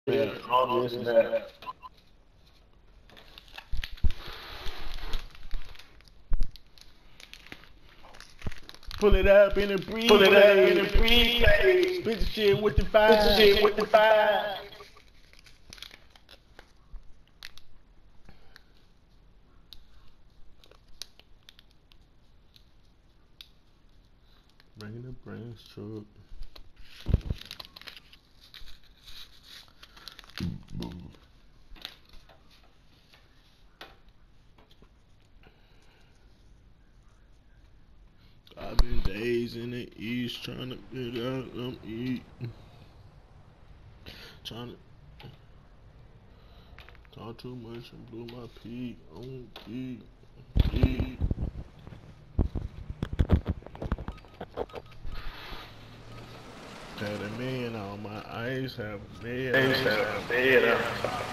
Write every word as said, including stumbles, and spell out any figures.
Yeah, all this and that. Pull it up in a Pull it up in the briefcase. briefcase. Spit the shit with the Put the fire. shit with the fire. Bring the brains truck. I've been days in the east trying to get out some eat. Trying to talk too much and blew my peak on peak. Peak. Had a million on my ice, have a million They used to on have a bed outside.